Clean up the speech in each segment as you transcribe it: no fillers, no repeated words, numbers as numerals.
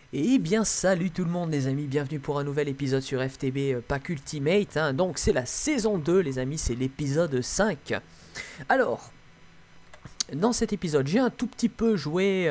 Et bien salut tout le monde les amis, bienvenue pour un nouvel épisode sur FTB Pack Ultimate, hein. Donc c'est la saison 2 les amis, c'est l'épisode 5. Alors, dans cet épisode j'ai un tout petit peu joué,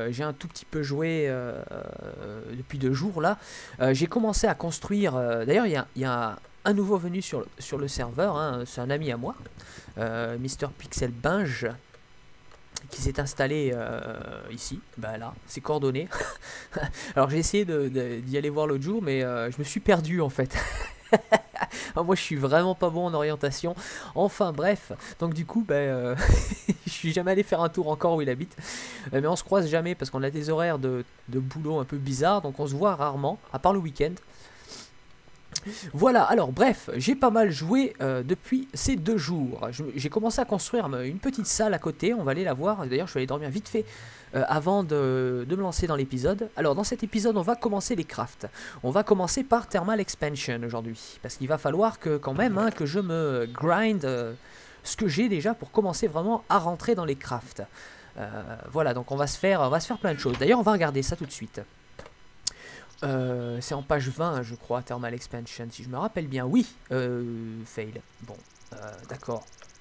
depuis 2 jours là. J'ai commencé à construire, d'ailleurs il y a un nouveau venu sur le serveur, hein. C'est un ami à moi, Mister Pixel Binge, qui s'est installé ici, bah là, ses coordonnées. Alors j'ai essayé d'y aller voir l'autre jour, mais je me suis perdu en fait. Moi je suis vraiment pas bon en orientation. Enfin bref, donc du coup, je suis jamais allé faire un tour encore où il habite. Mais on se croise jamais parce qu'on a des horaires de boulot un peu bizarres, donc on se voit rarement, à part le week-end. Voilà, alors bref, j'ai pas mal joué depuis ces 2 jours. J'ai commencé à construire une petite salle à côté, on va aller la voir. D'ailleurs, je vais aller dormir vite fait avant de me lancer dans l'épisode. Alors, dans cet épisode, on va commencer les crafts. On va commencer par Thermal Expansion aujourd'hui. Parce qu'il va falloir que, quand même, hein, que je me grind ce que j'ai déjà pour commencer vraiment à rentrer dans les crafts. Voilà, donc on va se faire plein de choses. D'ailleurs, on va regarder ça tout de suite. C'est en page 20 je crois, Thermal Expansion, si je me rappelle bien. Oui, fail. Bon, d'accord.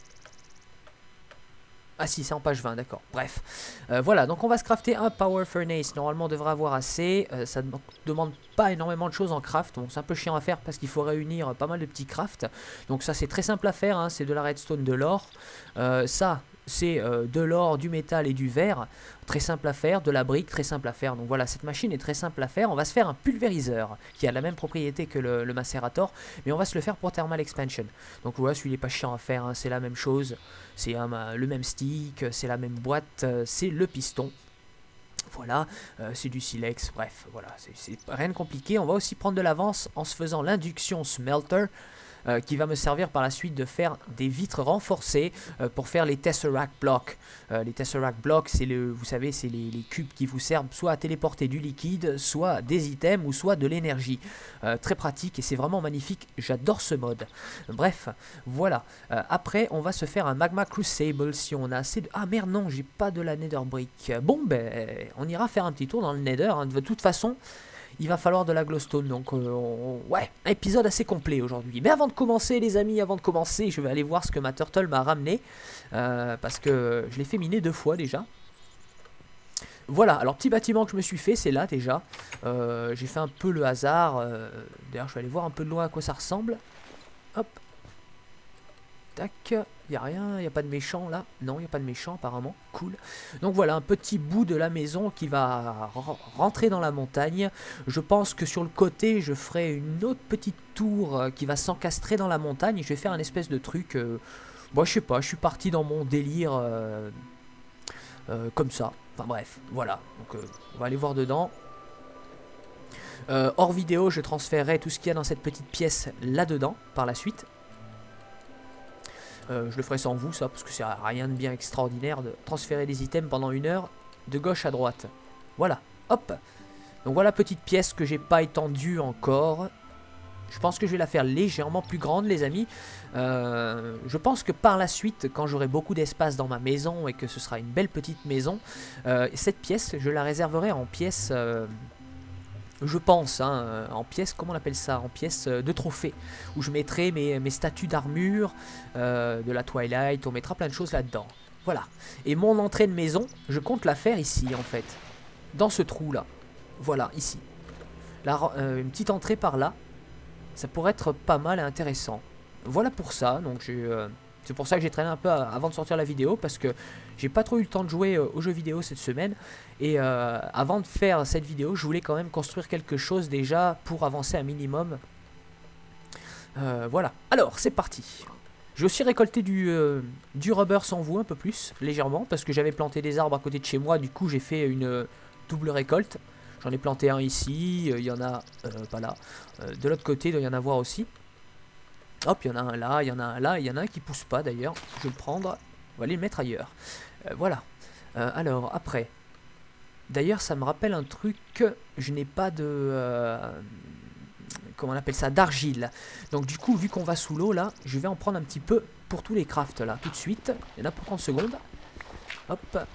Ah si, c'est en page 20, d'accord. Bref, voilà, donc on va se crafter un Power Furnace. Normalement on devrait avoir assez, ça ne demande pas énormément de choses en craft. Bon, c'est un peu chiant à faire parce qu'il faut réunir pas mal de petits crafts. Donc ça c'est très simple à faire, hein. C'est de la redstone, de l'or. Ça c'est de l'or, du métal et du verre, très simple à faire, de la brique, très simple à faire. Donc voilà, cette machine est très simple à faire. On va se faire un pulvériseur qui a la même propriété que le macérator, mais on va se le faire pour Thermal Expansion. Donc voilà, celui-là n'est pas chiant à faire, hein. C'est la même chose, c'est le même stick, c'est la même boîte, c'est le piston. Voilà, c'est du silex, bref, voilà, c'est rien de compliqué. On va aussi prendre de l'avance en se faisant l'induction smelter, qui va me servir par la suite de faire des vitres renforcées pour faire les Tesseract Blocks. Les Tesseract Blocks, vous savez, c'est les cubes qui vous servent soit à téléporter du liquide, soit des items, ou soit de l'énergie. Très pratique et c'est vraiment magnifique, j'adore ce mode. Bref, voilà. Après, on va se faire un Magma Crucible si on a assez de... Ah merde, non, j'ai pas de la Nether Brick. Bon, ben, on ira faire un petit tour dans le Nether, hein. De toute façon... il va falloir de la glowstone, donc ouais, un épisode assez complet aujourd'hui. Mais avant de commencer les amis, je vais aller voir ce que ma turtle m'a ramené, parce que je l'ai fait miner 2 fois déjà. Voilà, alors petit bâtiment que je me suis fait, c'est là déjà. J'ai fait un peu le hasard, d'ailleurs je vais aller voir un peu de loin à quoi ça ressemble. Hop. Tac, il n'y a rien, il n'y a pas de méchant là. Non, il n'y a pas de méchant apparemment, cool. Donc voilà, un petit bout de la maison qui va rentrer dans la montagne. Je pense que sur le côté, je ferai une autre petite tour qui va s'encastrer dans la montagne. Je vais faire un espèce de truc, bon je sais pas, je suis parti dans mon délire comme ça. Enfin bref, voilà, donc on va aller voir dedans. Hors vidéo, je transférerai tout ce qu'il y a dans cette petite pièce là-dedans par la suite. Je le ferai sans vous ça, parce que c'est rien de bien extraordinaire de transférer des items pendant 1 heure de gauche à droite. Voilà, hop. Donc voilà, petite pièce que j'ai pas étendue encore. Je pense que je vais la faire légèrement plus grande les amis. Je pense que par la suite, quand j'aurai beaucoup d'espace dans ma maison et que ce sera une belle petite maison, cette pièce, je la réserverai en pièce... je pense, hein, en pièces, comment on appelle ça, en pièces de trophées, où je mettrai mes statues d'armure, de la Twilight, on mettra plein de choses là-dedans. Voilà. Et mon entrée de maison, je compte la faire ici, en fait. Dans ce trou-là. Voilà, ici. Une petite entrée par là. Ça pourrait être pas mal et intéressant. Voilà pour ça, donc c'est pour ça que j'ai traîné un peu avant de sortir la vidéo, parce que j'ai pas trop eu le temps de jouer aux jeux vidéo cette semaine. Et avant de faire cette vidéo, je voulais quand même construire quelque chose déjà pour avancer un minimum. Voilà, alors c'est parti. J'ai aussi récolté du rubber sans vous, un peu plus, légèrement, parce que j'avais planté des arbres à côté de chez moi. Du coup j'ai fait une double récolte. J'en ai planté un ici, il y en a pas là. De l'autre côté, il doit y en avoir aussi. Hop, il y en a un là, il y en a un là, il y en a un qui pousse pas d'ailleurs. Je vais le prendre, on va aller le mettre ailleurs. Voilà. Alors, après. D'ailleurs, ça me rappelle un truc, je n'ai pas de... comment on appelle ça, d'argile. Donc du coup, vu qu'on va sous l'eau là, je vais en prendre un petit peu pour tous les crafts là, tout de suite. Il y en a pour 30 secondes. Hop.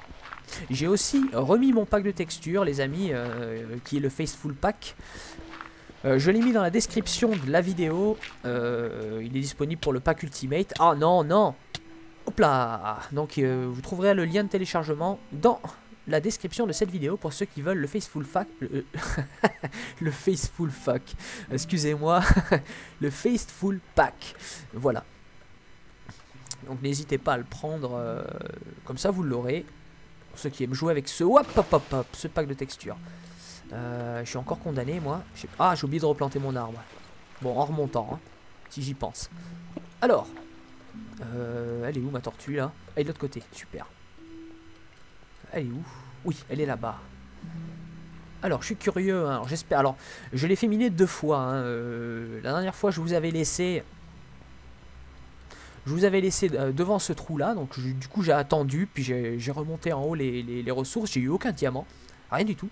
J'ai aussi remis mon pack de textures, les amis, qui est le Faithful Pack. Je l'ai mis dans la description de la vidéo. Il est disponible pour le pack Ultimate. Ah non, non. Hop là. Donc vous trouverez le lien de téléchargement dans la description de cette vidéo pour ceux qui veulent le Faithful Pack. Le Faithful Pack. Excusez-moi. Le Faithful Pack. Voilà. Donc n'hésitez pas à le prendre. Comme ça vous l'aurez. Pour ceux qui aiment jouer avec ce ce pack de textures. Je suis encore condamné moi. Ah, j'ai oublié de replanter mon arbre. Bon, en remontant, hein, si j'y pense. Alors, elle est où ma tortue là? Elle est de l'autre côté, super. Elle est où? Oui, elle est là-bas. Alors, je suis curieux, hein, alors j'espère. Alors, je l'ai féminé 2 fois. Hein, la dernière fois, je vous avais laissé. Devant ce trou là, donc du coup j'ai attendu, puis j'ai remonté en haut les ressources, j'ai eu aucun diamant, rien du tout.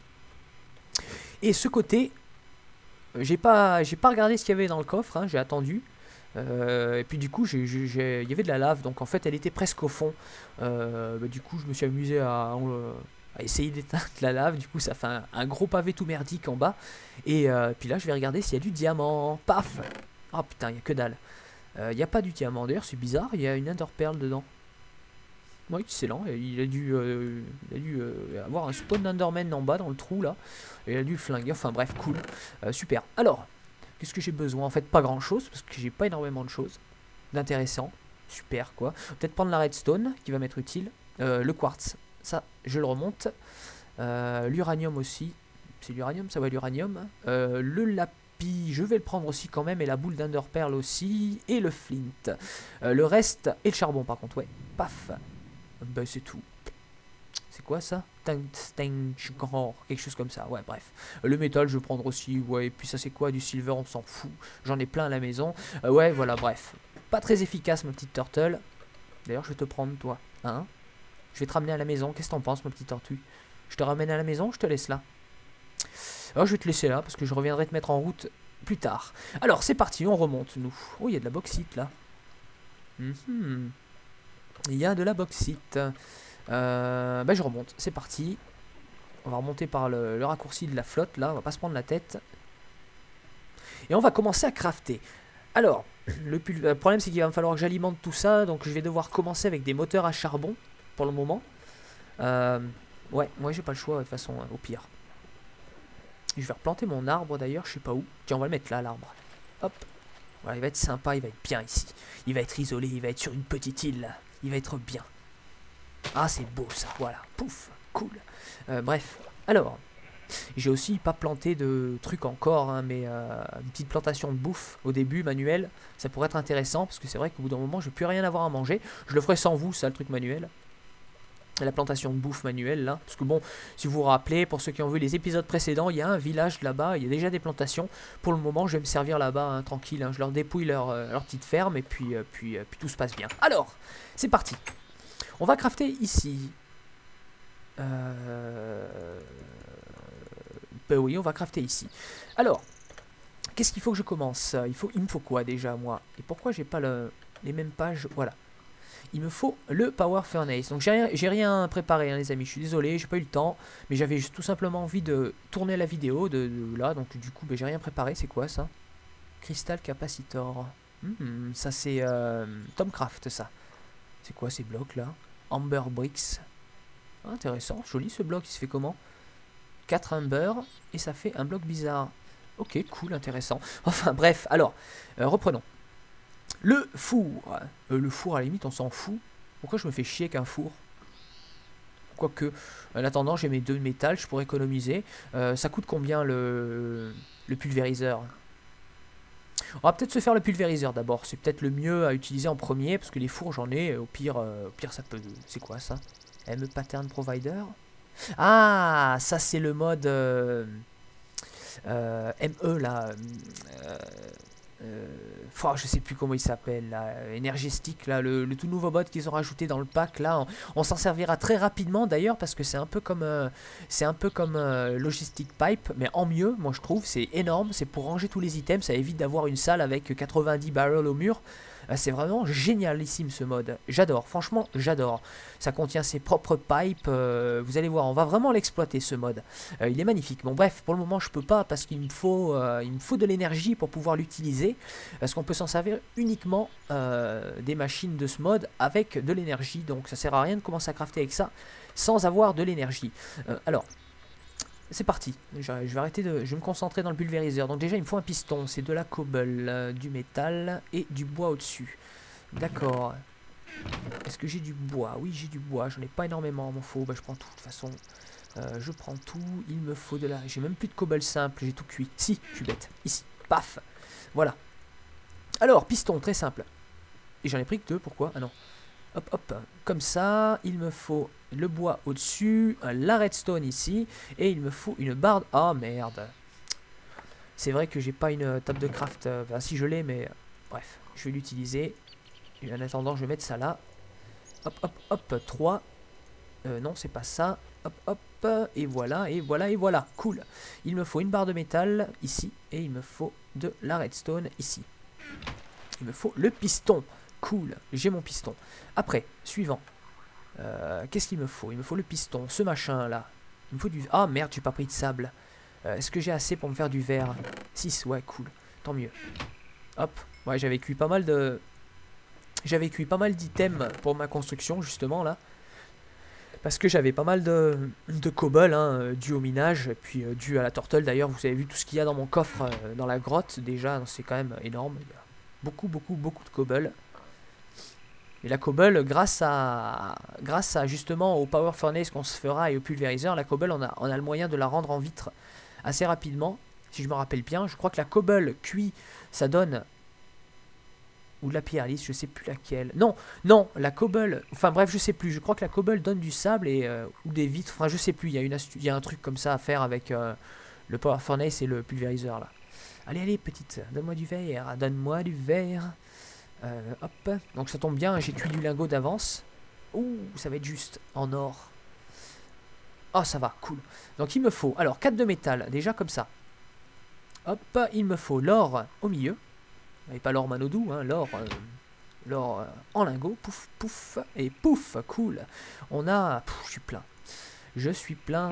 Et ce côté, j'ai pas regardé ce qu'il y avait dans le coffre, hein, j'ai attendu. Et puis du coup, il y avait de la lave, donc en fait elle était presque au fond. Du coup, je me suis amusé à essayer d'éteindre la lave, du coup ça fait un gros pavé tout merdique en bas. Et puis là, je vais regarder s'il y a du diamant. Paf! Oh putain, il n'y a que dalle. Il n'y a pas du diamant, d'ailleurs c'est bizarre, il y a une enderpearl dedans. Oui, excellent, il a dû avoir un spawn d'enderman en bas dans le trou là. Et il a dû le flinguer, enfin bref, cool. Super. Alors, qu'est-ce que j'ai besoin? En fait, pas grand chose, parce que j'ai pas énormément de choses d'intéressant. Super quoi. Peut-être prendre la redstone qui va m'être utile. Le quartz, ça je le remonte. L'uranium aussi. C'est l'uranium, ça va l'uranium. Le lapis. Je vais le prendre aussi quand même, et la boule d'enderpearl aussi, et le flint. Le reste, et le charbon par contre, ouais. Paf. Ben c'est tout. C'est quoi ça? Quelque chose comme ça, ouais bref. Le métal je vais prendre aussi, ouais, et puis ça c'est quoi? Du silver, on s'en fout. J'en ai plein à la maison. Ouais voilà, bref. Pas très efficace ma petite turtle. D'ailleurs je vais te prendre toi, hein. Je vais te ramener à la maison, qu'est-ce que t'en penses ma petite tortue? Je te ramène à la maison, je te laisse là. Alors je vais te laisser là parce que je reviendrai te mettre en route plus tard. Alors c'est parti, on remonte nous. Oh, il y a de la bauxite là. Il y a de la bauxite. Bah je remonte, c'est parti. On va remonter par le raccourci de la flotte là, on va pas se prendre la tête. Et on va commencer à crafter. Alors, le problème c'est qu'il va me falloir que j'alimente tout ça, donc je vais devoir commencer avec des moteurs à charbon pour le moment. Ouais, moi j'ai pas le choix de toute façon, hein, au pire. Je vais replanter mon arbre d'ailleurs, je sais pas où. Tiens, on va le mettre là, l'arbre. Hop. Voilà, il va être sympa, il va être bien ici. Il va être isolé, il va être sur une petite île là. Il va être bien. Ah, c'est beau ça, voilà. Pouf, cool. Bref, alors. J'ai aussi pas planté de trucs encore, hein, mais une petite plantation de bouffe au début, manuel. Ça pourrait être intéressant, parce que c'est vrai qu'au bout d'un moment, je vais plus rien avoir à manger. Je le ferai sans vous, ça, le truc manuel. La plantation de bouffe manuelle là, parce que bon, si vous vous rappelez, pour ceux qui ont vu les épisodes précédents, il y a un village là-bas, il y a déjà des plantations. Pour le moment, je vais me servir là-bas, hein, tranquille, hein, je leur dépouille leur petite ferme et puis tout se passe bien. Alors, c'est parti. On va crafter ici. Ben oui, on va crafter ici. Alors, qu'est-ce qu'il faut que je commence? Il me faut quoi déjà moi? Et pourquoi j'ai pas les mêmes pages? Voilà. Il me faut le Power Furnace. Donc j'ai rien préparé, hein, les amis. Je suis désolé, j'ai pas eu le temps. Mais j'avais tout simplement envie de tourner la vidéo de là. Donc du coup, ben, j'ai rien préparé. C'est quoi ça? Crystal Capacitor. Ça c'est Tomcraft ça. C'est quoi ces blocs là? Amber Bricks. Ah, intéressant, joli ce bloc. Il se fait comment? 4 Amber. Et ça fait un bloc bizarre. Ok, cool, intéressant. Enfin bref, alors, reprenons. Le four. Le four, à la limite, on s'en fout. Pourquoi je me fais chier avec un four? Quoique, en attendant, j'ai mes 2 métal, je pourrais économiser. Ça coûte combien le pulvériseur? On va peut-être se faire le pulvériseur d'abord. C'est peut-être le mieux à utiliser en premier, parce que les fours, j'en ai. Au pire ça peut... C'est quoi ça? ME Pattern Provider? Ah, ça c'est le mode... ME là... je sais plus comment il s'appelle là, Energistic là, le tout nouveau bot qu'ils ont rajouté dans le pack là, on s'en servira très rapidement d'ailleurs parce que c'est un peu comme Logistic Pipe mais en mieux. Moi je trouve c'est énorme, c'est pour ranger tous les items, ça évite d'avoir une salle avec 90 barrels au mur. C'est vraiment génialissime ce mode. J'adore, franchement, j'adore. Ça contient ses propres pipes. Vous allez voir, on va vraiment l'exploiter ce mode. Il est magnifique. Bon, bref, pour le moment, je peux pas parce qu'il me faut de l'énergie pour pouvoir l'utiliser. Parce qu'on peut s'en servir uniquement des machines de ce mode avec de l'énergie. Donc, ça sert à rien de commencer à crafter avec ça sans avoir de l'énergie. Alors. C'est parti, je vais arrêter je vais me concentrer dans le pulvériseur. Donc déjà il me faut un piston, c'est de la cobble, du métal et du bois au-dessus. D'accord. Est-ce que j'ai du bois? Oui, j'ai du bois, j'en ai pas énormément, m'en faut, bah, je prends tout de toute façon. Je prends tout, il me faut de la... J'ai même plus de cobble simple, j'ai tout cuit. Si, je suis bête, ici, paf. Voilà. Alors, piston, très simple. Et j'en ai pris que deux, pourquoi? Ah non. Hop, hop, comme ça, il me faut le bois au-dessus, la redstone ici, et il me faut une barre... Ah, merde. C'est vrai que j'ai pas une table de craft, enfin si je l'ai, mais bref, je vais l'utiliser. Et en attendant, je vais mettre ça là. Hop, hop, hop, 3. Non, c'est pas ça. Hop, hop, et voilà, et voilà, et voilà. Cool. Il me faut une barre de métal ici, et il me faut de la redstone ici. Il me faut le piston. Cool, j'ai mon piston. Après, suivant. Qu'est-ce qu'il me faut? Il me faut le piston, ce machin là. Il me faut du... Ah merde, j'ai pas pris de sable. Est-ce que j'ai assez pour me faire du verre? 6, ouais, cool. Tant mieux. Hop. Ouais, j'avais cuit pas mal de... J'avais cuit pas mal d'items pour ma construction, justement, là. Parce que j'avais pas mal de cobble, hein, dû au minage, et puis dû à la turtle. D'ailleurs, vous avez vu tout ce qu'il y a dans mon coffre, dans la grotte. Déjà, c'est quand même énorme. Il y a beaucoup, beaucoup, beaucoup de cobble. Et la cobble, grâce à justement au power furnace qu'on se fera et au pulvériseur, la cobble, on a le moyen de la rendre en vitre assez rapidement. Si je me rappelle bien, je crois que la cobble cuit, ça donne... Ou de la pierre lisse, je sais plus laquelle. Non, non, la cobble... Enfin bref, je sais plus. Je crois que la cobble donne du sable et ou des vitres. Enfin, je sais plus. Il y a un truc comme ça à faire avec le power furnace et le pulvériseur, là. Allez, allez, petite, donne-moi du verre. Donne-moi du verre. Hop, donc ça tombe bien, j'ai cuit du lingot d'avance. Ouh, ça va être juste en or. Oh, ça va, cool. Donc il me faut, alors 4 de métal, déjà comme ça. Hop, il me faut l'or au milieu. Et pas l'or manodou, hein, l'or en lingot. Pouf, pouf, et pouf, cool. On a, je suis plein. Je suis plein.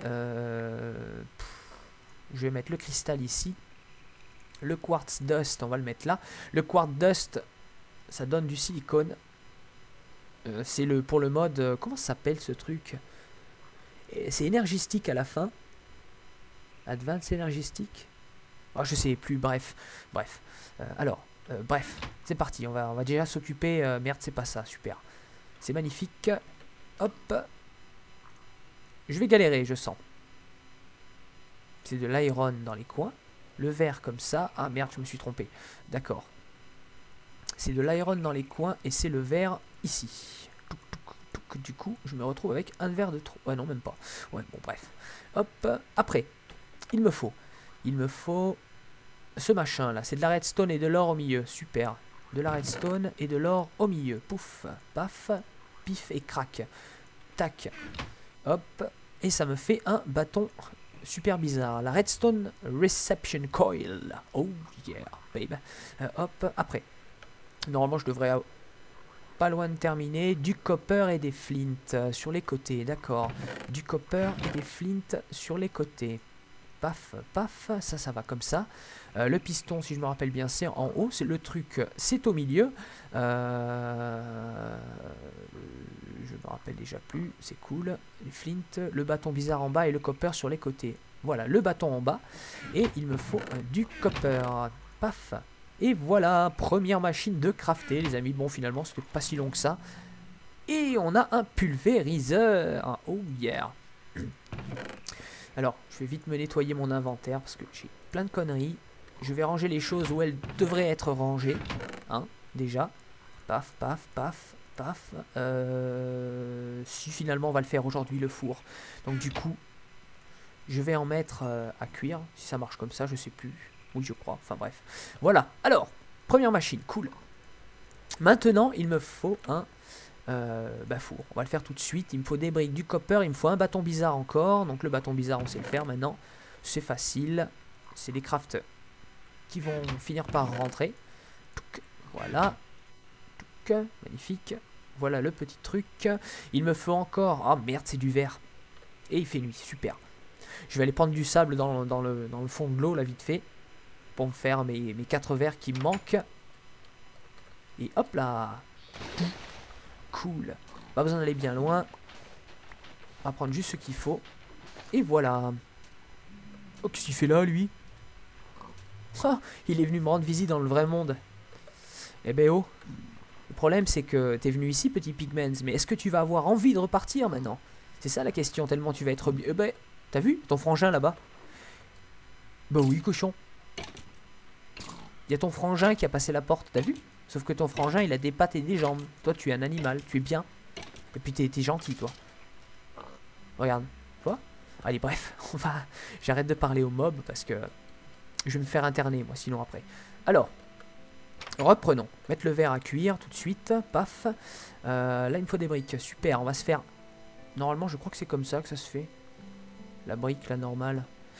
Je vais mettre le cristal ici. Le quartz dust, on va le mettre là. Le quartz dust, ça donne du silicone. C'est pour le mode... comment ça s'appelle ce truc? C'est énergistique à la fin. Advanced énergistique. Oh, je sais plus, bref. Bref. Bref. C'est parti. On va déjà s'occuper... merde, c'est pas ça. Super. C'est magnifique. Hop. Je vais galérer, je sens. C'est de l'iron dans les coins. Le vert comme ça. Ah merde, je me suis trompé. D'accord. C'est de l'iron dans les coins et c'est le vert ici. Du coup, je me retrouve avec un verre de trop. Ouais, non, même pas. Ouais, bon, bref. Hop. Après, il me faut ce machin là. C'est de la redstone et de l'or au milieu. Super. De la redstone et de l'or au milieu. Pouf, paf, pif et crac. Tac. Hop. Et ça me fait un bâton super bizarre. La redstone reception coil. Oh yeah, babe. Hop. Après. Normalement, je devrais pas loin de terminer. Du copper et des flints sur les côtés. D'accord. Du copper et des flints sur les côtés. Paf, paf. Ça va comme ça. Le piston, si je me rappelle bien, c'est en haut. C'est le truc, c'est au milieu. Je me rappelle déjà plus. C'est cool. Les flints, le bâton bizarre en bas et le copper sur les côtés. Voilà, le bâton en bas. Et il me faut du copper. Paf. Et voilà, première machine de crafter, les amis. Bon, finalement, c'était pas si long que ça. Et on a un pulvériseur. Oh yeah. Alors, je vais vite me nettoyer mon inventaire parce que j'ai plein de conneries. Je vais ranger les choses où elles devraient être rangées. Hein, déjà. Paf, paf, paf, paf. Si finalement on va le faire aujourd'hui, le four. Donc du coup, je vais en mettre à cuire. Si ça marche comme ça, je sais plus. Oui, je crois. Enfin bref. Voilà. Alors, première machine. Cool. Maintenant, il me faut un four. On va le faire tout de suite. Il me faut des briques, du copper. Il me faut un bâton bizarre encore. Donc le bâton bizarre, on sait le faire maintenant. C'est facile. C'est des crafts qui vont finir par rentrer. Voilà. Magnifique. Voilà le petit truc. Il me faut encore... Ah merde, c'est du verre. Et il fait nuit, super. Je vais aller prendre du sable dans le fond de l'eau, là, vite fait. Pour me faire mes 4 verres qui me manquent. Et hop là. Cool. Pas besoin d'aller bien loin. On va prendre juste ce qu'il faut. Et voilà. Oh, qu'est-ce qu'il fait là, lui? Oh, il est venu me rendre visite dans le vrai monde. Eh ben oh. Le problème, c'est que t'es venu ici, petit Pigments. Mais est-ce que tu vas avoir envie de repartir maintenant? C'est ça la question, tellement tu vas être... Eh ben, t'as vu ton frangin là-bas? Bah oui, cochon. Il y a ton frangin qui a passé la porte, t'as vu? Sauf que ton frangin, il a des pattes et des jambes. Toi, tu es un animal, tu es bien. Et puis t'es gentil, toi. Regarde, toi. Allez, bref, j'arrête de parler aux mobs parce que je vais me faire interner, moi, sinon après. Alors, reprenons. Mettre le verre à cuire tout de suite. Paf. Là, il me faut des briques. Super, on va se faire... Normalement, je crois que c'est comme ça que ça se fait. La brique, la normale.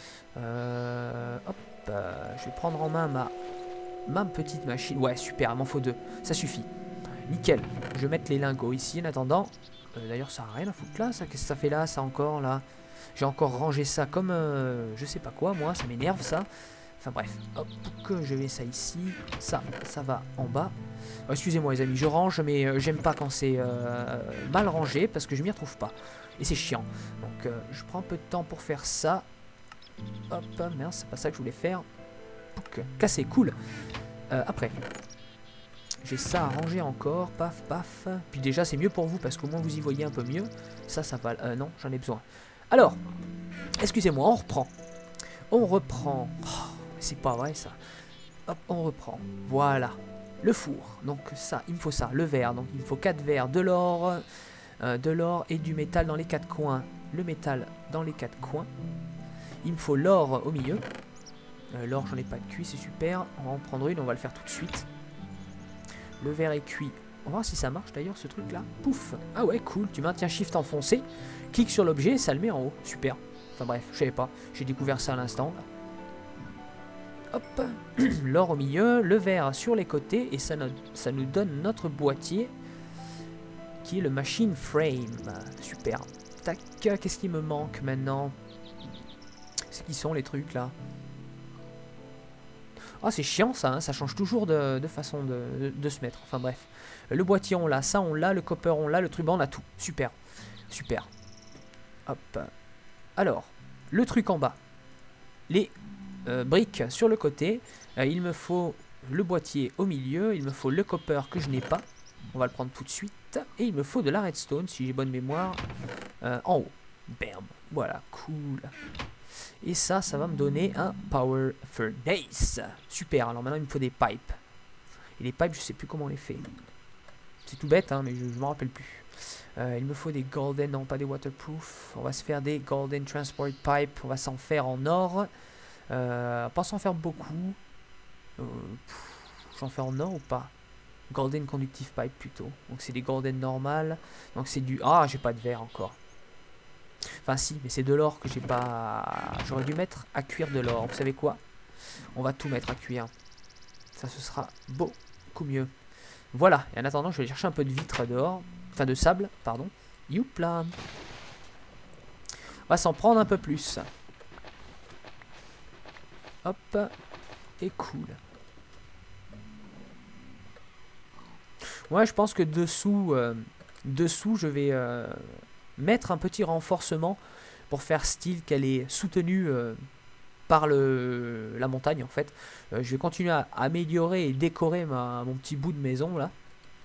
Hop. Je vais prendre en main ma petite machine. Ouais, super, il m'en faut 2. Ça suffit. Nickel. Je vais mettre les lingots ici en attendant. D'ailleurs, ça n'a rien à foutre là. Qu'est-ce que ça fait là, ça encore là? J'ai encore rangé ça comme je sais pas quoi, moi. Ça m'énerve ça. Enfin bref. Hop, que je mets ça ici. Ça va en bas. Excusez-moi les amis, je range, mais j'aime pas quand c'est mal rangé parce que je m'y retrouve pas. Et c'est chiant. Donc je prends un peu de temps pour faire ça. Hop, merde, c'est pas ça que je voulais faire. Cassé, cool. Après, j'ai ça à ranger encore. Paf, paf. Puis déjà, c'est mieux pour vous parce qu'au moins vous y voyez un peu mieux. Ça va. Non, j'en ai besoin. Alors, excusez-moi, on reprend. On reprend. Oh, c'est pas vrai ça. Hop, on reprend. Voilà. Le four. Donc ça, il me faut ça. Le verre. Donc il me faut 4 verres. De l'or et du métal dans les 4 coins. Le métal dans les 4 coins. Il me faut l'or au milieu. L'or, j'en ai pas de cuit, c'est super. On va en prendre une, on va le faire tout de suite. Le verre est cuit. On va voir si ça marche d'ailleurs ce truc là. Pouf. Ah ouais, cool. Tu maintiens Shift enfoncé. Clique sur l'objet et ça le met en haut. Super. Enfin bref, je savais pas. J'ai découvert ça à l'instant. Hop. L'or au milieu. Le verre sur les côtés. Et ça nous donne notre boîtier. Qui est le Machine Frame. Super. Tac. Qu'est-ce qui me manque maintenant? C'est qui sont les trucs là? Ah, c'est chiant ça, hein, ça change toujours de façon de se mettre. Enfin bref. Le boîtier on l'a, ça on l'a, le copper on l'a, le truban on a tout. Super. Super. Hop. Alors, le truc en bas. Les briques sur le côté. Il me faut le boîtier au milieu. Il me faut le copper que je n'ai pas. On va le prendre tout de suite. Et il me faut de la redstone, si j'ai bonne mémoire, en haut. Bam. Voilà, cool. Et ça va me donner un Power Furnace. Super, alors maintenant il me faut des pipes. Et les pipes, je sais plus comment on les fait. C'est tout bête, hein, mais je m'en rappelle plus. Il me faut des golden, non pas des waterproof. On va se faire des golden transport pipe. On va s'en faire en or. Pas s'en faire beaucoup. J'en fais en or ou pas? Golden conductive pipe plutôt. Donc c'est des golden normales. Donc c'est du... Ah, j'ai pas de verre encore. Enfin si, mais c'est de l'or que j'ai pas... J'aurais dû mettre à cuire de l'or. Vous savez quoi? On va tout mettre à cuire. Ça, ce sera beaucoup mieux. Voilà, et en attendant, je vais aller chercher un peu de vitre dehors. Enfin, de sable, pardon. Youpla. On va s'en prendre un peu plus. Hop. Et cool. Ouais, je pense que dessous, je vais... mettre un petit renforcement pour faire style qu'elle est soutenue par la montagne en fait. Je vais continuer à améliorer et décorer mon petit bout de maison là.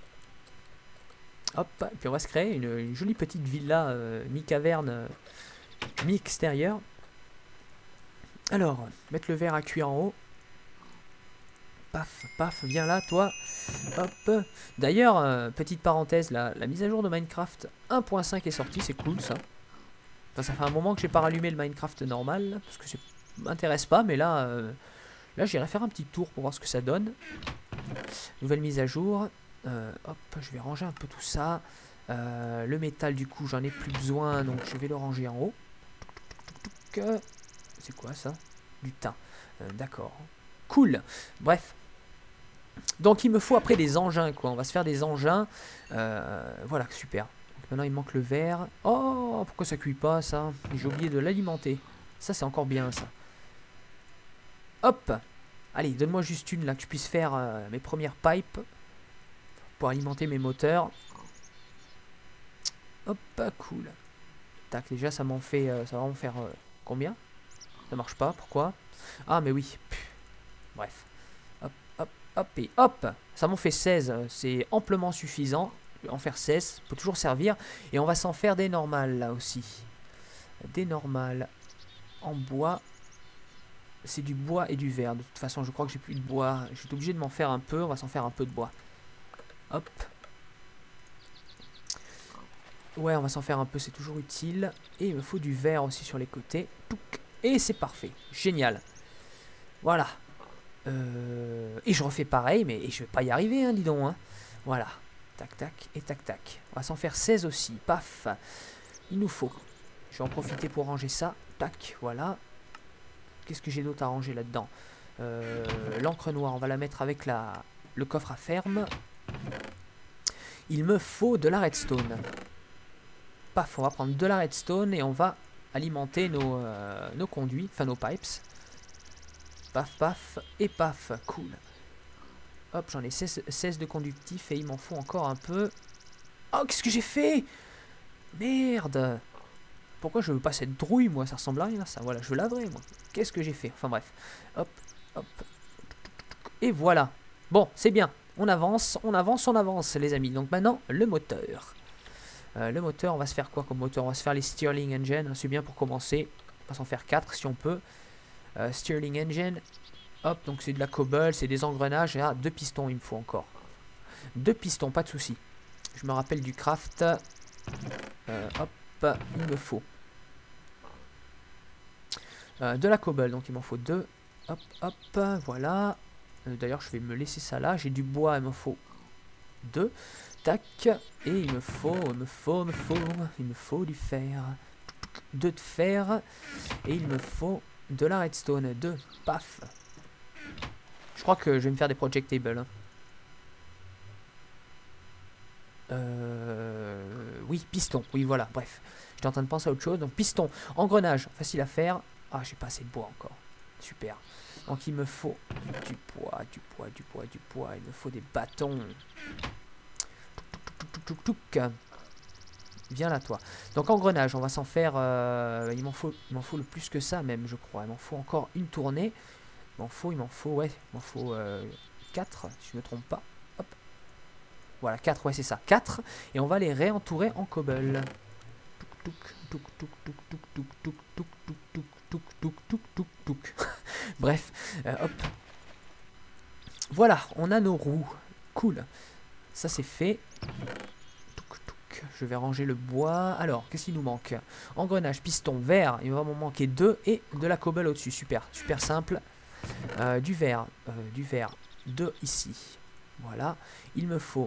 Hop, et puis on va se créer une jolie petite villa mi-caverne, mi-extérieure. Alors, mettre le verre à cuire en haut. Paf, paf, viens là, toi. Hop. D'ailleurs, petite parenthèse, la mise à jour de Minecraft 1.5 est sortie, c'est cool ça. Enfin, ça fait un moment que j'ai pas rallumé le Minecraft normal, parce que ça m'intéresse pas, mais là, j'irai faire un petit tour pour voir ce que ça donne. Nouvelle mise à jour. Hop, je vais ranger un peu tout ça. Le métal, du coup, j'en ai plus besoin, donc je vais le ranger en haut. C'est quoi ça? Du thym. D'accord. Cool. Bref. Donc il me faut après des engins, quoi. On va se faire des engins. Voilà, super. Donc, maintenant il manque le verre. Oh, pourquoi ça cuit pas, ça? J'ai oublié de l'alimenter. Ça, c'est encore bien, ça. Hop. Allez, donne-moi juste une, là, que je puisse faire mes premières pipes. Pour alimenter mes moteurs. Hop, cool. Tac, déjà, ça va en faire combien? Ça marche pas, pourquoi? Ah, mais oui. Bref. Hop, hop, hop, et hop. Ça m'en fait 16. C'est amplement suffisant. Je vais en faire 16. Ça peut toujours servir. Et on va s'en faire des normales, là aussi. Des normales en bois. C'est du bois et du verre. De toute façon, je crois que j'ai plus de bois. Je suis obligé de m'en faire un peu. On va s'en faire un peu de bois. Hop. Ouais, on va s'en faire un peu, c'est toujours utile. Et il me faut du verre aussi sur les côtés. Et c'est parfait. Génial. Voilà. Et je refais pareil, mais je vais pas y arriver, hein, dis donc. Hein. Voilà. Tac, tac et tac, tac. On va s'en faire 16 aussi. Paf. Il nous faut. Je vais en profiter pour ranger ça. Tac, voilà. Qu'est-ce que j'ai d'autre à ranger là-dedans? L'encre noire, on va la mettre avec le coffre à ferme. Il me faut de la redstone. Paf, on va prendre de la redstone et on va alimenter nos conduits, enfin nos pipes. Paf, paf, et paf, cool. Hop, j'en ai 16 de conductif et il m'en faut encore un peu. Oh, qu'est-ce que j'ai fait? Merde. Pourquoi je veux pas cette drouille, moi? Ça ressemble à rien, ça. Voilà, je laverai, moi. Qu'est-ce que j'ai fait? Enfin, bref. Hop, hop. Et voilà. Bon, c'est bien. On avance, on avance, on avance, les amis. Donc maintenant, le moteur. Le moteur, on va se faire quoi comme moteur? On va se faire les Stirling Engine, c'est bien pour commencer. On va s'en faire 4 si on peut. Stirling Engine. Hop, donc c'est de la cobble, c'est des engrenages. Et 2 pistons, il me faut encore. 2 pistons, pas de souci. Je me rappelle du craft. Hop, il me faut. De la cobble, donc il m'en faut 2. Hop, hop, voilà. D'ailleurs, je vais me laisser ça là. J'ai du bois, il m'en faut 2. Tac, et il me faut du fer. 2 de fer, et il me faut de la redstone. 2, paf. Je crois que je vais me faire des projectables. Oui, piston, oui voilà, bref. J'étais en train de penser à autre chose, donc piston, engrenage, facile à faire. Ah, j'ai pas assez de bois encore, super. Donc il me faut du bois, il me faut des bâtons. Viens là toi. Donc engrenage, on va s'en faire. Il m'en faut le plus que ça même, je crois. Il m'en faut encore une tournée. Il m'en faut 4, si je me trompe pas. Hop. Voilà, 4, ouais c'est ça. 4. Et on va les réentourer en cobble. Bref, hop. Voilà, on a nos roues. Cool. Ça c'est fait. Je vais ranger le bois. Alors, qu'est-ce qu'il nous manque? Engrenage, piston, verre. Il va m'en manquer 2 et de la cobble au-dessus. Super, super simple. Du verre, 2 ici. Voilà. Il me faut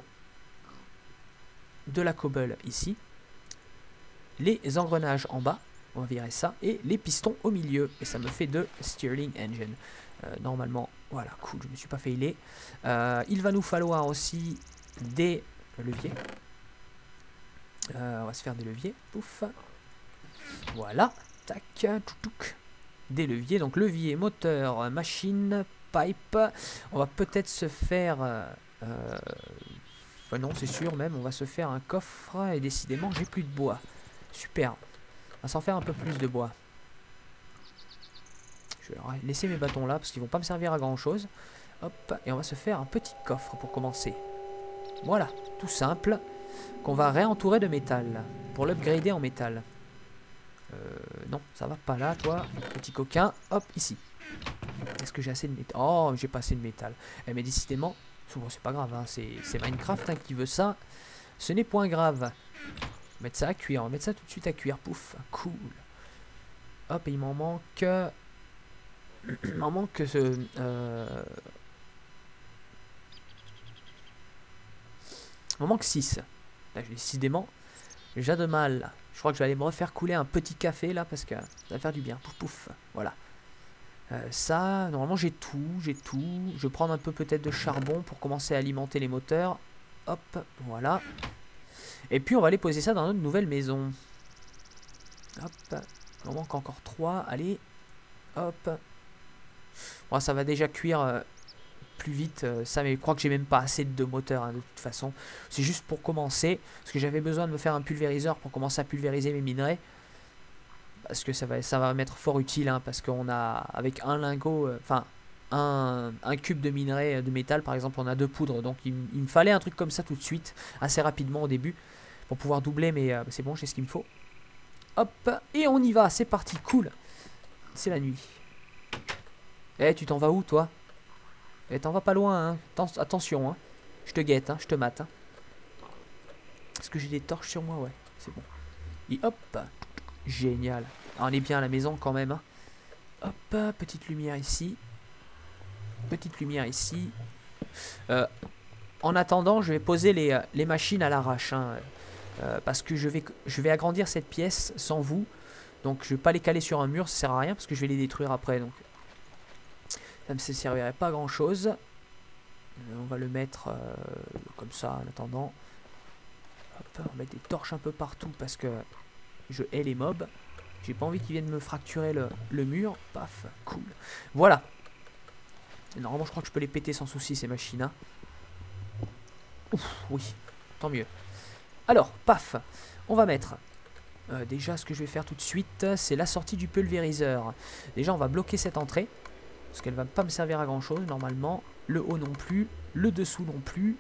de la cobble ici. Les engrenages en bas. On va virer ça. Et les pistons au milieu. Et ça me fait 2 Stirling Engine. Normalement, voilà, cool, je ne me suis pas failé. Il va nous falloir aussi des leviers. On va se faire des leviers. Pouf. Voilà. Tac. Toutouk. Des leviers. Donc levier, moteur, machine, pipe. On va peut-être se faire... Enfin non, c'est sûr même. On va se faire un coffre. Et décidément, j'ai plus de bois. Super. On va s'en faire un peu plus de bois. Je vais laisser mes bâtons là parce qu'ils vont pas me servir à grand chose. Hop. Et on va se faire un petit coffre pour commencer. Voilà. Tout simple. Qu'on va réentourer de métal pour l'upgrader en métal. Non, ça va pas là, toi, petit coquin. Hop, ici. Est-ce que j'ai assez de métal? Oh, j'ai pas assez de métal. Mais décidément, souvent c'est pas grave, hein, c'est Minecraft hein, qui veut ça. Ce n'est point grave. On va mettre ça à cuire, on va mettre ça tout de suite à cuire. Pouf, cool. Hop, et il m'en manque... Il m'en manque ce... Il m'en manque 6. Là, décidément, j'ai déjà de mal. Je crois que je vais aller me refaire couler un petit café là parce que ça va faire du bien. Pouf pouf. Voilà. Ça, normalement j'ai tout, j'ai tout. Je vais prendre un peu peut-être de charbon pour commencer à alimenter les moteurs. Hop, voilà. Et puis on va aller poser ça dans notre nouvelle maison. Hop, il en manque encore 3, allez. Hop. Bon, ça va déjà cuire plus vite, ça, mais je crois que j'ai même pas assez de moteurs hein, de toute façon. C'est juste pour commencer, parce que j'avais besoin de me faire un pulvériseur pour commencer à pulvériser mes minerais. Parce que ça va m'être fort utile, hein, parce qu'on a, avec un lingot, enfin, un cube de minerai de métal, par exemple, on a 2 poudres. Donc il me fallait un truc comme ça tout de suite, assez rapidement au début, pour pouvoir doubler, mais c'est bon, j'ai ce qu'il me faut. Hop, et on y va, c'est parti, cool. C'est la nuit. Eh, tu t'en vas où, toi? Eh, t'en vas pas loin, hein. Attention, hein. Je te guette, hein, je te mate. Hein. Est-ce que j'ai des torches sur moi? Ouais, c'est bon. Et hop, génial. Ah, on est bien à la maison quand même. Hein. Hop, petite lumière ici. Petite lumière ici. En attendant, je vais poser les machines à l'arrache. Hein, parce que je vais agrandir cette pièce sans vous. Donc je vais pas les caler sur un mur, ça sert à rien parce que je vais les détruire après. Donc ça ne me servirait pas à grand chose. On va le mettre comme ça en attendant. Hop, on va mettre des torches un peu partout parce que je hais les mobs. J'ai pas envie qu'ils viennent me fracturer le mur. Paf, cool. Voilà. Normalement je crois que je peux les péter sans souci ces machines. Hein. Ouf, oui, tant mieux. Alors, paf, on va mettre... déjà ce que je vais faire tout de suite, c'est la sortie du pulvériseur. Déjà on va bloquer cette entrée. Parce qu'elle va pas me servir à grand chose normalement. Le haut non plus. Le dessous non plus.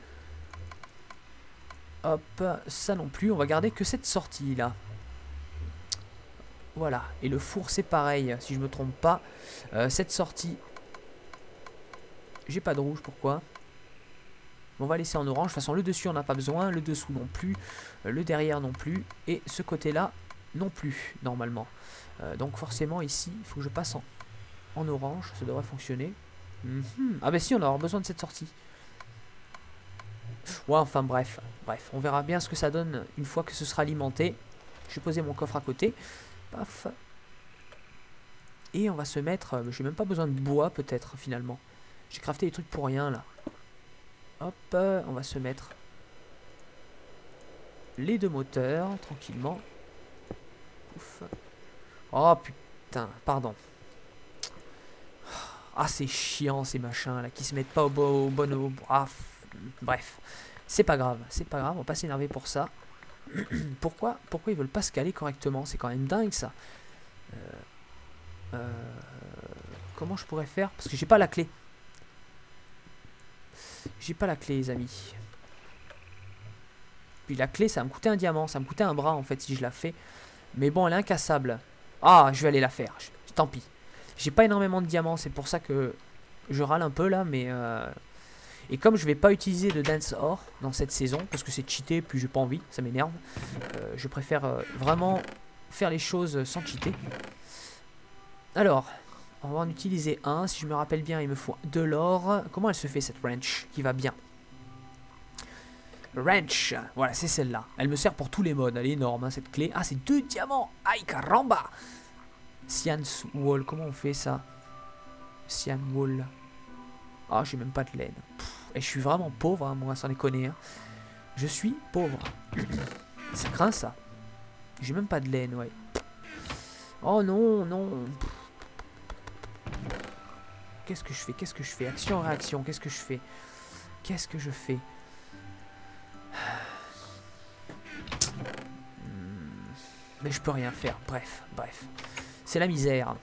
Hop, ça non plus. On va garder que cette sortie là. Voilà. Et le four c'est pareil, si je me trompe pas. Cette sortie. J'ai pas de rouge, pourquoi? On va laisser en orange. De toute façon le dessus on n'a pas besoin. Le dessous non plus. Le derrière non plus. Et ce côté là non plus normalement. Donc forcément ici il faut que je passe en orange, ça devrait fonctionner. Ah bah si, on va avoir besoin de cette sortie. Ouais, enfin bref, on verra bien ce que ça donne une fois que ce sera alimenté. Je vais poser mon coffre à côté. Paf. Et on va se mettre... j'ai même pas besoin de bois peut-être finalement. J'ai crafté des trucs pour rien là. Hop, on va se mettre les 2 moteurs tranquillement. Ouf. Oh putain, pardon. Ah, c'est chiant ces machins là qui se mettent pas au bon. Ah, bref, c'est pas grave, on va pas s'énerver pour ça. Pourquoi ils veulent pas se caler correctement? C'est quand même dingue ça. Comment je pourrais faire? Parce que j'ai pas la clé. J'ai pas la clé, les amis. Puis la clé, ça va me coûter un diamant, ça va me coûter un bras en fait si je la fais. Mais bon, elle est incassable. Ah, je vais aller la faire. Tant pis. J'ai pas énormément de diamants, c'est pour ça que je râle un peu là, mais... Et comme je vais pas utiliser de Dance Ore dans cette saison, parce que c'est cheaté, puis j'ai pas envie, ça m'énerve, je préfère vraiment faire les choses sans cheater. Alors, on va en utiliser un, si je me rappelle bien, il me faut de l'or. Comment elle se fait cette wrench qui va bien? Wrench, voilà, c'est celle-là. Elle me sert pour tous les modes, elle est énorme, hein, cette clé. Ah, c'est 2 diamants, aïe caramba! Cyan's Wool, comment on fait ça? Cyan Wool. Ah, j'ai même pas de laine. Et je suis vraiment pauvre, hein, moi, sans déconner. Hein. Je suis pauvre. Ça craint ça. J'ai même pas de laine, ouais. Oh non, non. Qu'est-ce que je fais? Action-réaction, qu'est-ce que je fais? Mais je peux rien faire, bref. C'est la misère.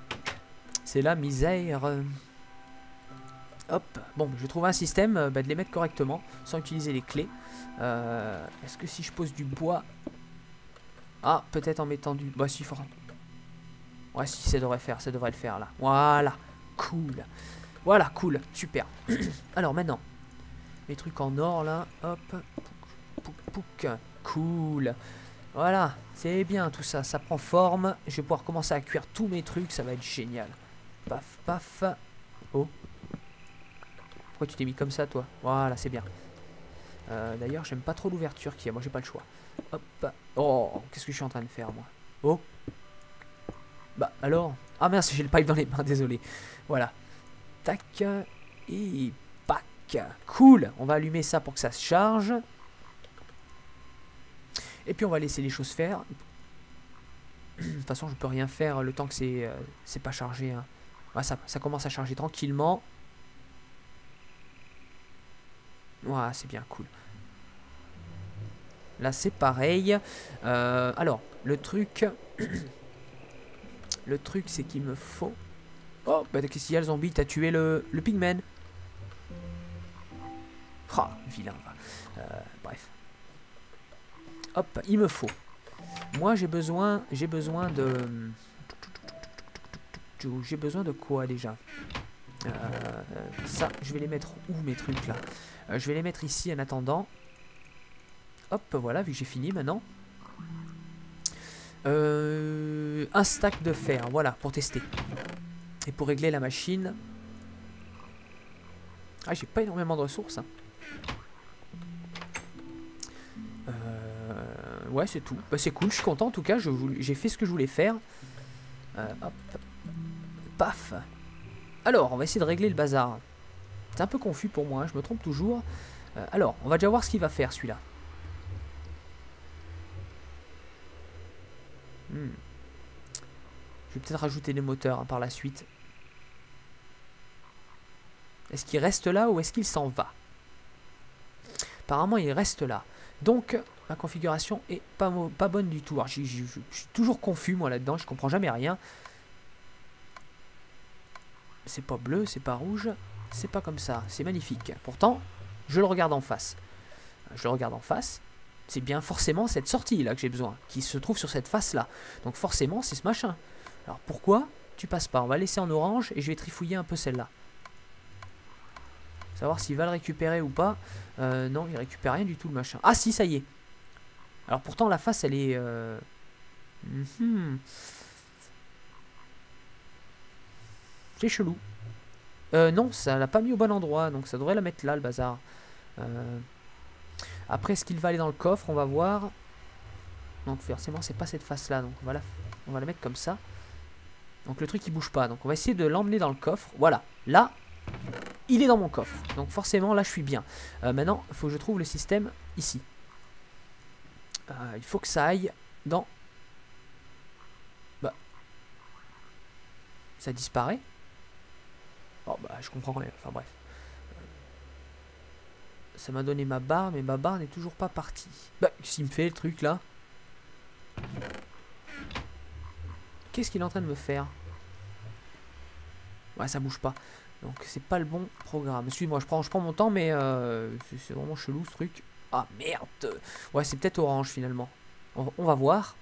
Hop, bon, je trouve un système de les mettre correctement, sans utiliser les clés. Est-ce que si je pose du bois... Ah, peut-être en mettant du... Bah si, fort. Ouais, si, ça devrait le faire, là. Voilà, cool, super. Alors, maintenant, mes trucs en or, là, hop. Pouc, cool. Voilà, c'est bien tout ça, ça prend forme. Je vais pouvoir commencer à cuire tous mes trucs, ça va être génial. Paf. Oh. Pourquoi tu t'es mis comme ça, toi? Voilà, c'est bien. D'ailleurs, j'aime pas trop l'ouverture qu'il y a. Moi, j'ai pas le choix. Hop. Oh, qu'est-ce que je suis en train de faire, moi? Oh. Bah, alors, Ah mince, j'ai le pipe dans les mains, désolé. Voilà. Tac. Et pack. Cool. On va allumer ça pour que ça se charge. Et puis on va laisser les choses faire. De toute façon, je peux rien faire le temps que c'est pas chargé. Hein. Ouais, ça commence à charger tranquillement. Ouais, c'est bien cool. Là, c'est pareil. Alors, le truc... le truc, c'est qu'il me faut... Oh, bah qu'est-ce qu'il y a, le zombie? T'as tué le pigman. Ah, vilain. Bref. Hop, il me faut. Moi, j'ai besoin de... J'ai besoin de quoi, déjà? Ça, je vais les mettre où, mes trucs, là? Je vais les mettre ici, en attendant. Hop, voilà, vu que j'ai fini, maintenant. Un stack de fer, voilà, pour tester. Et pour régler la machine. Ah, j'ai pas énormément de ressources. Hein. Ouais, c'est tout. Bah, c'est cool, je suis content en tout cas. J'ai fait ce que je voulais faire. Hop. Paf. Alors, on va essayer de régler le bazar. C'est un peu confus pour moi, je me trompe toujours. Alors, on va déjà voir ce qu'il va faire celui-là. Je vais peut-être rajouter des moteurs hein, par la suite. Est-ce qu'il reste là ou est-ce qu'il s'en va? Apparemment, il reste là. Donc, ma configuration est pas bonne du tout. Alors, je suis toujours confus, moi, là-dedans. Je comprends jamais rien. C'est pas bleu, c'est pas rouge. C'est pas comme ça. C'est magnifique. Pourtant, je le regarde en face. Je le regarde en face. C'est bien forcément cette sortie-là que j'ai besoin. Qui se trouve sur cette face-là. Donc, forcément, c'est ce machin. Alors, pourquoi tu passes pas? On va laisser en orange et je vais trifouiller un peu celle-là. Savoir s'il va le récupérer ou pas. Non, il récupère rien du tout le machin. Ah si, ça y est. Alors pourtant la face elle est... C'est chelou. Non, ça l'a pas mis au bon endroit. Donc ça devrait la mettre là le bazar. Après, est-ce qu'il va aller dans le coffre? On va voir. Donc forcément c'est pas cette face là. Donc voilà, on va la mettre comme ça. Donc le truc il bouge pas. Donc on va essayer de l'emmener dans le coffre. Voilà, là... Il est dans mon coffre, donc forcément là je suis bien. Maintenant, il faut que je trouve le système ici. Il faut que ça aille dans... Bah... Ça disparaît. Oh bah je comprends rien, enfin bref. Ça m'a donné ma barre, mais ma barre n'est toujours pas partie. Bah, qu'est-ce qu'il me fait le truc là? Qu'est-ce qu'il est en train de me faire? Ouais, ça bouge pas. Donc c'est pas le bon programme. Excuse-moi, je prends mon temps, mais c'est vraiment chelou ce truc. Ah merde. Ouais, c'est peut-être orange finalement. On va voir.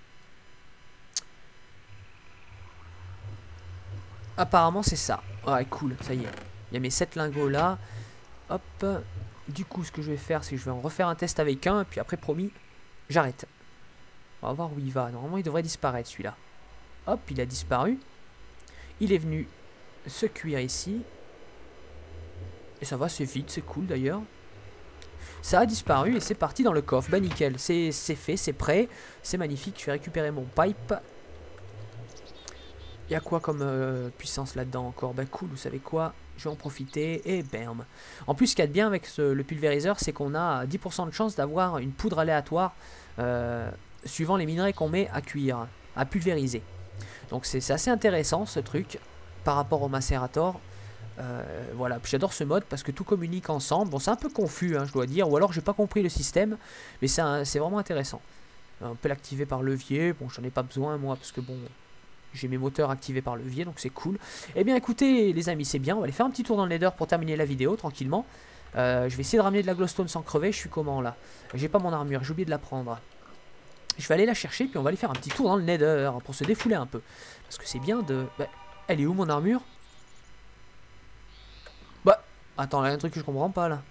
Apparemment c'est ça. Ouais, cool, ça y est. Il y a mes 7 lingots là. Hop. Du coup, ce que je vais faire, c'est que je vais en refaire un test avec un. Et puis après, promis, j'arrête. On va voir où il va. Normalement, il devrait disparaître celui-là. Hop, il a disparu. Il est venu se cuire ici. Et ça va, c'est vite, c'est cool d'ailleurs. Ça a disparu et c'est parti dans le coffre. Bah nickel, c'est fait, c'est prêt. C'est magnifique, je vais récupérer mon pipe. Il y a quoi comme puissance là-dedans encore? Bah cool, vous savez quoi? Je vais en profiter et bam. En plus, ce qu'il y a de bien avec le pulvériseur, c'est qu'on a 10% de chance d'avoir une poudre aléatoire suivant les minerais qu'on met à cuire, à pulvériser. Donc c'est assez intéressant ce truc par rapport au macérator. Voilà, j'adore ce mode parce que tout communique ensemble. Bon, c'est un peu confus, hein, je dois dire, ou alors j'ai pas compris le système, mais c'est vraiment intéressant. On peut l'activer par levier. Bon, j'en ai pas besoin moi parce que bon, j'ai mes moteurs activés par levier, donc c'est cool. Eh bien, écoutez, les amis, c'est bien. On va aller faire un petit tour dans le Nether pour terminer la vidéo tranquillement. Je vais essayer de ramener de la glowstone sans crever. Je suis comment là? J'ai pas mon armure, j'ai oublié de la prendre. Je vais aller la chercher, puis on va aller faire un petit tour dans le Nether pour se défouler un peu. Parce que c'est bien de... Bah, elle est où mon armure? Bah, attends, il y a un truc que je comprends pas là.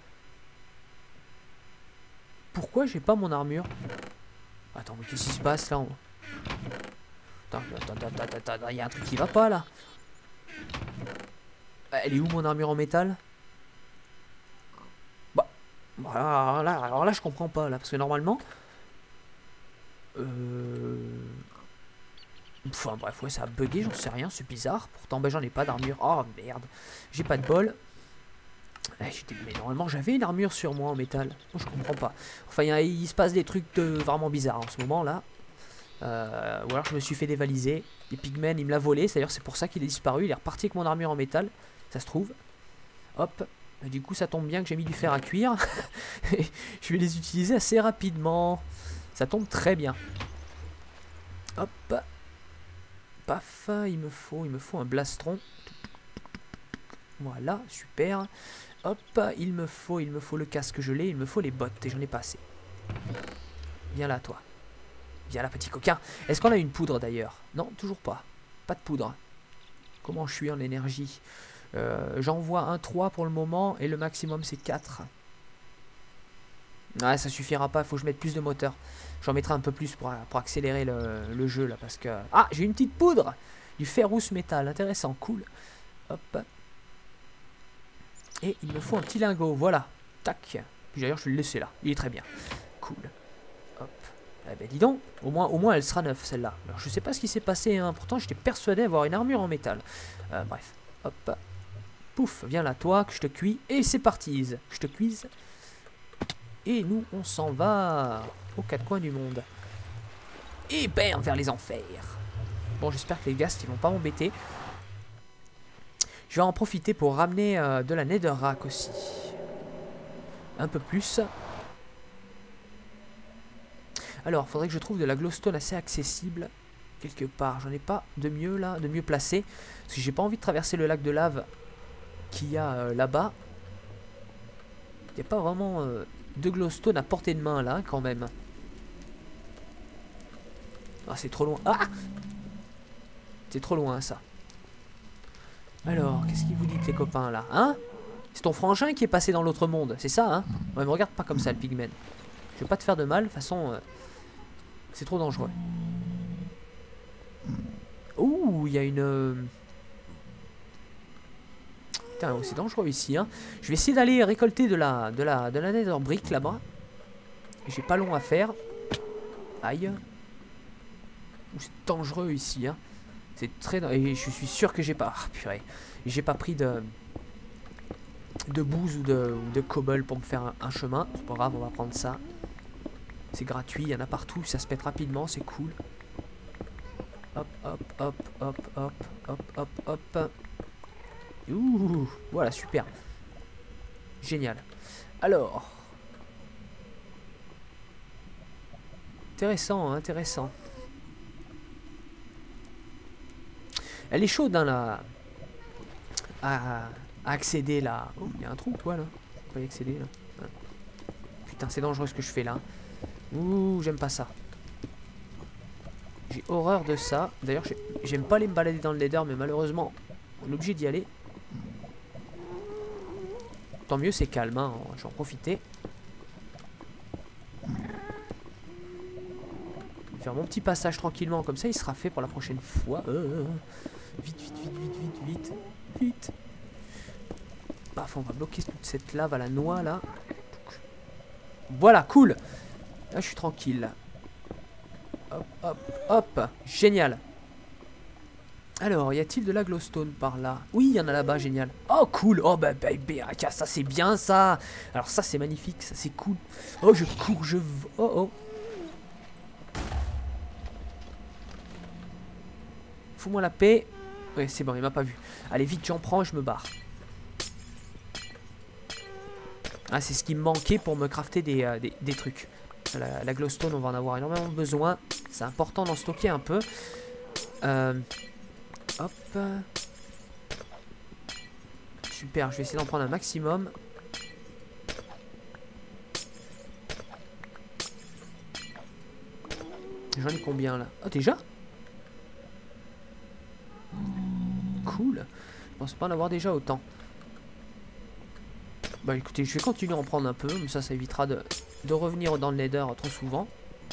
Pourquoi j'ai pas mon armure? Attends, mais qu'est-ce qui se passe là? Attends, il y a un truc qui va pas là. Elle est où mon armure en métal? Bah, alors là je comprends pas là, parce que normalement... Enfin bref, ouais, ça a bugué, j'en sais rien, c'est bizarre. Pourtant, ben, j'en ai pas d'armure. Oh merde, j'ai pas de bol. Mais normalement, j'avais une armure sur moi en métal. Moi, je comprends pas. Enfin, il se passe des trucs vraiment bizarres en ce moment là. Ou alors, je me suis fait dévaliser. Les pigmen, il me l'a volé. D'ailleurs, c'est pour ça qu'il est disparu. Il est reparti avec mon armure en métal. Ça se trouve. Hop. Et du coup, ça tombe bien que j'ai mis du fer à cuire. Je vais les utiliser assez rapidement. Ça tombe très bien. Hop. Paf. Il me faut un blastron. Voilà, super. Hop, il me faut le casque gelé, il me faut les bottes et j'en ai pas assez. Viens là, toi. Viens là, petit coquin. Est-ce qu'on a une poudre d'ailleurs? Non, toujours pas. Pas de poudre. Comment je suis en énergie? J'en vois un 3 pour le moment et le maximum c'est 4. Ouais, ça suffira pas, il faut que je mette plus de moteur. J'en mettrai un peu plus pour accélérer le jeu là parce que... Ah, j'ai une petite poudre! Du ferrous métal, intéressant, cool. Hop. Et il me faut un petit lingot, voilà. Tac. Puis d'ailleurs, je vais le laisser là. Il est très bien. Cool. Hop. Eh ben dis donc, au moins elle sera neuve celle-là. Alors je sais pas ce qui s'est passé, hein. Pourtant j'étais persuadé d'avoir une armure en métal. Bref. Hop. Pouf, viens là toi, que je te cuis. Et c'est parti. Je te cuise. Et nous, on s'en va aux quatre coins du monde. Et ben, vers les enfers. Bon, j'espère que les ghasts, ils vont pas m'embêter. Je vais en profiter pour ramener de la netherrack aussi. Un peu plus. Alors, faudrait que je trouve de la glowstone assez accessible. Quelque part. J'en ai pas de mieux là, de mieux placé. Parce que j'ai pas envie de traverser le lac de lave qu'il y a là-bas. Il n'y a pas vraiment de glowstone à portée de main là, quand même. Ah, c'est trop loin. Ah! C'est trop loin ça. Alors, qu'est-ce qu'ils vous dites les copains là, hein? C'est ton frangin qui est passé dans l'autre monde, c'est ça, hein? Ouais, me regarde pas comme ça le pigmen. Je vais pas te faire de mal, de toute façon, c'est trop dangereux. Ouh, il y a une... Putain, c'est dangereux ici, hein. Je vais essayer d'aller récolter de la nether brick là-bas. J'ai pas long à faire. Aïe. C'est dangereux ici, hein. C'est très... Et je suis sûr que j'ai pas... Ah, purée. J'ai pas pris de bouse ou de cobble pour me faire un chemin. C'est pas grave, on va prendre ça. C'est gratuit, il y en a partout. Ça se pète rapidement, c'est cool. Hop, hop, hop, hop, hop, hop, hop, hop. Ouh, voilà, super. Génial. Alors. Intéressant, hein, intéressant. Elle est chaude, hein, là. À accéder, là. Oh, il y a un trou, quoi, là. On peut y accéder, là. Ouais. Putain, c'est dangereux ce que je fais, là. Ouh, j'aime pas ça. J'ai horreur de ça. D'ailleurs, j'aime pas aller me balader dans le nether, mais malheureusement, on est obligé d'y aller. Tant mieux, c'est calme, hein. Je vais en profiter. Faire mon petit passage tranquillement, comme ça il sera fait pour la prochaine fois. Vite, vite, vite, vite, vite, vite, vite. Paf, on va bloquer toute cette lave à la noix là. Voilà, cool. Là, je suis tranquille. Hop, hop, hop. Génial. Alors, y a-t-il de la glowstone par là? Oui, il y en a là-bas, génial. Oh, cool. Oh, bah, ça c'est bien ça. Alors, ça c'est magnifique, ça c'est cool. Oh, je cours, je... Oh, oh. Fous-moi la paix. Ouais, c'est bon, il m'a pas vu. Allez, vite, j'en prends et je me barre. Ah, c'est ce qui me manquait pour me crafter des trucs. La glowstone, on va en avoir énormément besoin. C'est important d'en stocker un peu. Hop. Super, je vais essayer d'en prendre un maximum. J'en ai combien là? Oh, déjà? Cool. Je pense pas en avoir déjà autant. Bah écoutez, je vais continuer à en prendre un peu. Mais ça évitera de revenir dans le nether trop souvent.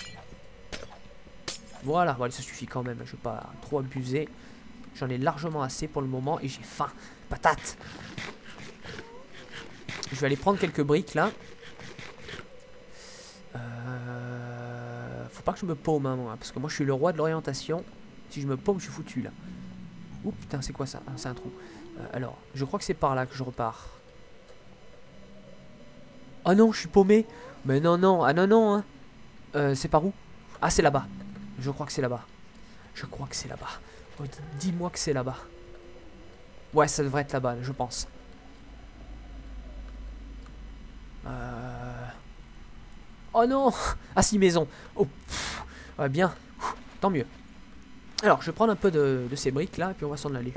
Voilà, ça suffit quand même. Je vais pas trop abuser. J'en ai largement assez pour le moment. Et j'ai faim. Patate. Je vais aller prendre quelques briques là. Faut pas que je me paume, hein, moi. Parce que moi je suis le roi de l'orientation. Si je me paume, je suis foutu là. Ouh putain, c'est quoi ça? Ah, c'est un trou. Alors, je crois que c'est par là que je repars. Ah non, je suis paumé. Mais non, non, ah non, non. Hein. C'est par où? Ah, c'est là-bas. Je crois que c'est là-bas. Je crois que c'est là-bas. Oh, dis-moi que c'est là-bas. Ouais, ça devrait être là-bas, je pense. Oh non. Ah si, maison. Oh, ouais, bien. Tant mieux. Alors, je vais prendre un peu de ces briques là, et puis on va s'en aller.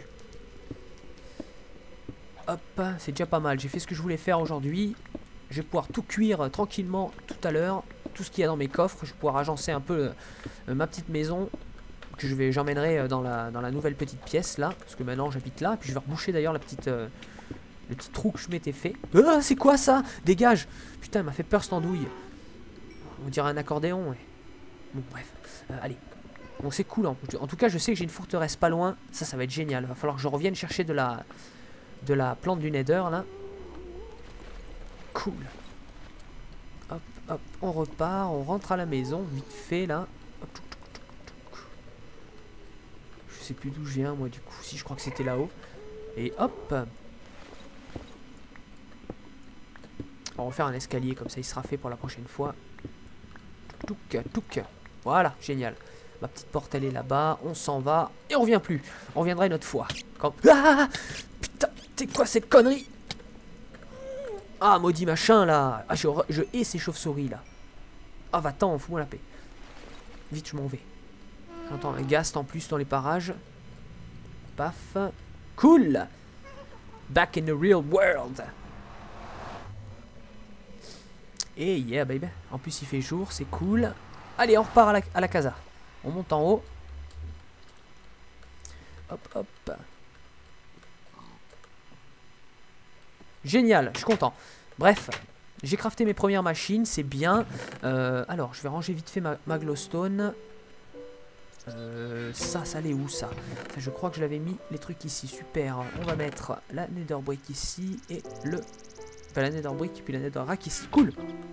Hop, c'est déjà pas mal. J'ai fait ce que je voulais faire aujourd'hui. Je vais pouvoir tout cuire tranquillement tout à l'heure. Tout ce qu'il y a dans mes coffres. Je vais pouvoir agencer un peu ma petite maison. Que j'emmènerai dans la nouvelle petite pièce là. Parce que maintenant j'habite là. Et puis je vais reboucher d'ailleurs le petit trou que je m'étais fait. Ah, c'est quoi ça? Dégage. Putain, il m'a fait peur cette andouille. On dirait un accordéon. Ouais. Bon, bref. Allez. Bon, c'est cool. En tout cas, je sais que j'ai une forteresse pas loin. Ça va être génial. Il va falloir que je revienne chercher de la plante du Nether là. Cool. Hop, hop, on repart, on rentre à la maison, vite fait là. Hop, je sais plus d'où je viens moi du coup, si je crois que c'était là-haut. Et hop. On va refaire un escalier comme ça il sera fait pour la prochaine fois. Touc, touc. Voilà, génial. Ma petite porte elle est là-bas, on s'en va et on revient plus. On reviendra une autre fois. Quand... Ah, putain, c'est quoi cette connerie? Ah, maudit machin là. Ah, je hais ces chauves-souris là. Ah, va-t'en, fous-moi la paix. Vite, je m'en vais. J'entends un ghast en plus dans les parages. Paf. Cool. Back in the real world. Et yeah, baby. En plus, il fait jour, c'est cool. Allez, on repart à la casa. On monte en haut. Hop, hop. Génial, je suis content. Bref, j'ai crafté mes premières machines, c'est bien. Alors, je vais ranger vite fait ma glowstone. Ça allait où ça? Je crois que je l'avais mis les trucs ici, super. On va mettre la nether brick ici et la nether brick et puis la nether rack ici, cool.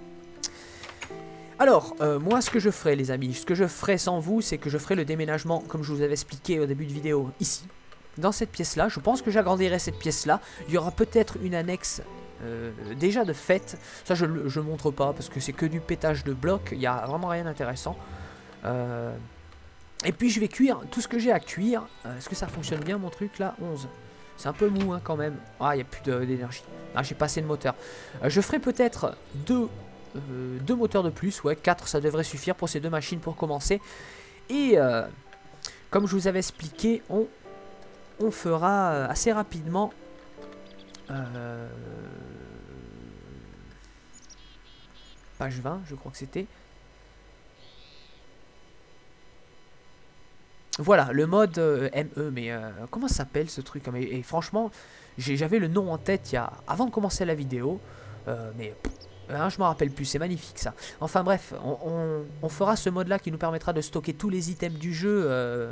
Alors, moi ce que je ferai les amis, ce que je ferai sans vous, c'est que je ferai le déménagement, comme je vous avais expliqué au début de vidéo, ici. Dans cette pièce là, je pense que j'agrandirai cette pièce là. Il y aura peut-être une annexe déjà de fait. Ça je montre pas parce que c'est que du pétage de blocs. Il n'y a vraiment rien d'intéressant. Et puis je vais cuire tout ce que j'ai à cuire. Est-ce que ça fonctionne bien mon truc là? 11. C'est un peu mou hein, quand même. Ah, il n'y a plus d'énergie. Ah, j'ai pas assez de moteur. Je ferai peut-être deux moteurs de plus. Ouais, 4 ça devrait suffire pour ces deux machines pour commencer. Et comme je vous avais expliqué, on fera assez rapidement page 20 je crois que c'était. Voilà le mode ME, mais comment ça s'appelle ce truc? Et franchement j'avais le nom en tête avant de commencer la vidéo, mais je me rappelle plus, c'est magnifique ça. Enfin bref, on fera ce mode là qui nous permettra de stocker tous les items du jeu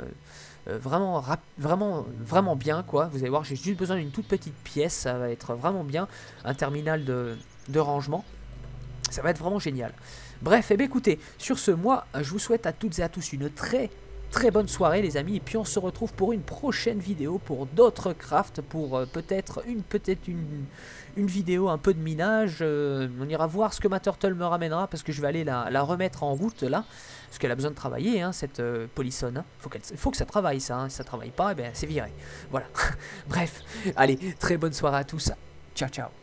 vraiment bien quoi. Vous allez voir, j'ai juste besoin d'une toute petite pièce, ça va être vraiment bien. Un terminal de rangement, ça va être vraiment génial. Bref, et bien écoutez, sur ce, moi je vous souhaite à toutes et à tous une très bonne soirée les amis, et puis on se retrouve pour une prochaine vidéo, pour d'autres crafts, pour peut-être une vidéo un peu de minage. On ira voir ce que ma turtle me ramènera, parce que je vais aller la remettre en route là, parce qu'elle a besoin de travailler hein, cette polissonne hein. Faut que ça travaille ça hein. Si ça travaille pas, eh ben c'est viré. Voilà. Bref, allez, très bonne soirée à tous, ciao ciao.